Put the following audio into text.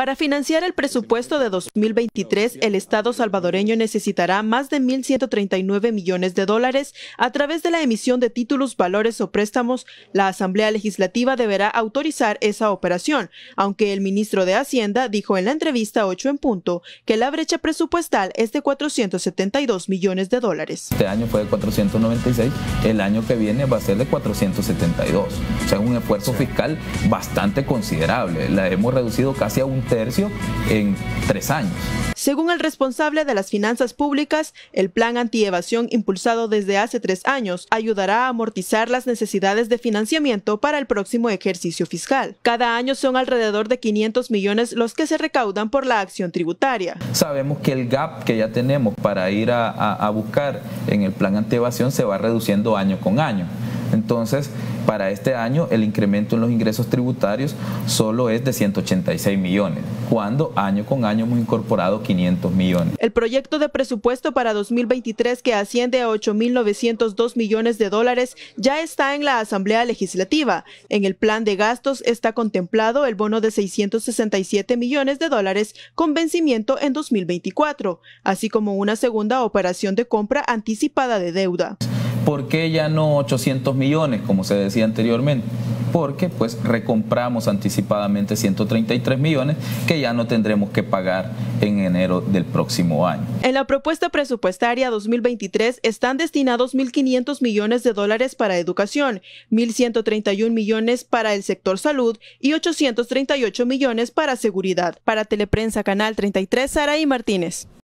Para financiar el presupuesto de 2023, el Estado salvadoreño necesitará más de 1.139 millones de dólares a través de la emisión de títulos, valores o préstamos. La Asamblea Legislativa deberá autorizar esa operación, aunque el ministro de Hacienda dijo en la entrevista 8 en punto que la brecha presupuestal es de 472 millones de dólares. Este año fue de 496, el año que viene va a ser de 472. O sea, un esfuerzo fiscal bastante considerable. La hemos reducido casi a un tercio en 3 años. Según el responsable de las finanzas públicas, el plan antievasión impulsado desde hace 3 años ayudará a amortizar las necesidades de financiamiento para el próximo ejercicio fiscal. Cada año son alrededor de 500 millones los que se recaudan por la acción tributaria. Sabemos que el gap que ya tenemos para ir a buscar en el plan antievasión se va reduciendo año con año. Entonces, para este año el incremento en los ingresos tributarios solo es de 186 millones, cuando año con año hemos incorporado 500 millones. El proyecto de presupuesto para 2023, que asciende a 8.902 millones de dólares, ya está en la Asamblea Legislativa. En el plan de gastos está contemplado el bono de 667 millones de dólares con vencimiento en 2024, así como una segunda operación de compra anticipada de deuda. ¿Por qué ya no 800 millones, como se decía anteriormente? Porque pues recompramos anticipadamente 133 millones que ya no tendremos que pagar en enero del próximo año. En la propuesta presupuestaria 2023 están destinados 1.500 millones de dólares para educación, 1.131 millones para el sector salud y 838 millones para seguridad. Para Teleprensa Canal 33, Saraí Martínez.